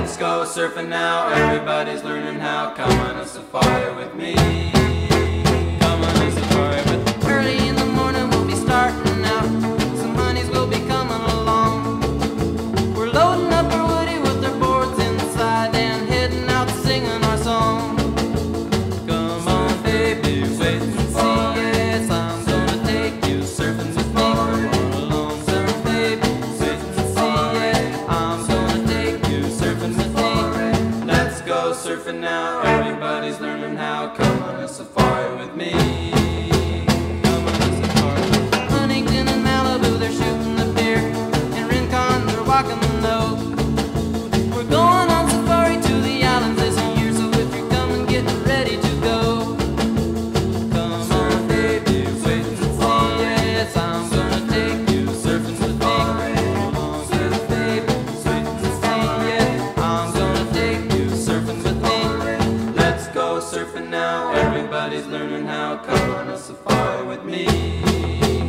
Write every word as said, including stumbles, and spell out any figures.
Let's go surfing now, everybody's learning how. Come on a safari with me. Come on a safari with me. Early in the morning we'll be starting out. Some honeys will be coming along. We're loading up our woody with our boards inside and heading out singing our song. Come on baby, wait and see. Yes, I'm gonna take you surfing with me. Come on along, surf baby, wait and see. Yeah, I'm gonna take you surfing with me. Let's go surfing now, everybody's learning how. Come on a safari with me. Come on a safari. Huntington and Malibu, they're shooting the pier. In Rincon, they're walking the nose. We're going on safari to the islands this year, so if you're coming, get ready to go. Come on, baby, wait and see. Yes, I'm gonna take you surfing with me. Come on, baby, baby, wait and see. Yeah, I'm gonna take you surfing with me. Let's go surfing now, everybody's learning how. Come on a safari with me.